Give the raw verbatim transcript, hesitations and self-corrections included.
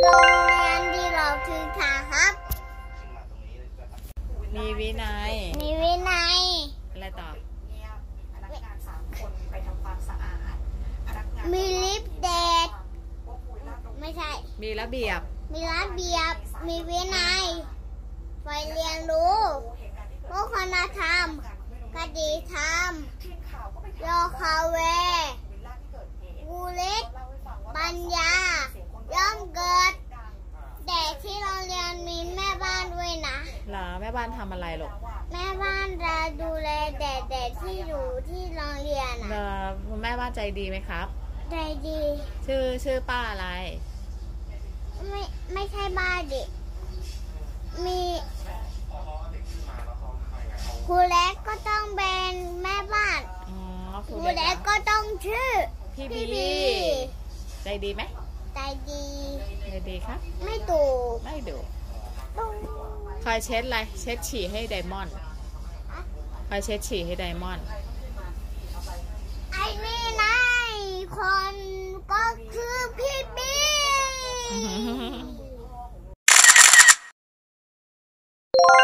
โรงเรียนดีเราคือค่ะครับมีวินัยมีวินัยอะไรต่อมีลิฟต์เดทไม่ใช่มีระเบียบมีระเบียบมีวินัยไฟเรียนรู้วัฒนธรรมคดีธรรมโยคาเววูลิตปัญญาย่อมเกิดแต่ที่โรงเรียนมีแม่บ้านด้วยนะเหรอแม่บ้านทำอะไรลูกแม่บ้านจะดูแลเด็กๆที่อยู่ที่โรงเรียนเหรอแม่บ้านใจดีไหมครับใจดีชื่อชื่อป้าอะไรไม่ไม่ใช่บ้านเด็กมีครูเล็กก็ต้องเป็นแม่บ้านครูเล็กก็ต้องชื่อพี่บีใจดีไหมใจดีใจดีครับไม่ดุไม่ดุคอยเช็ดอะไรเช็ดฉี่ให้ไดมอนด์คอยเช็ดฉี่ให้ไดมอนด์ไอ้นี่นายคนก็คือพี่บี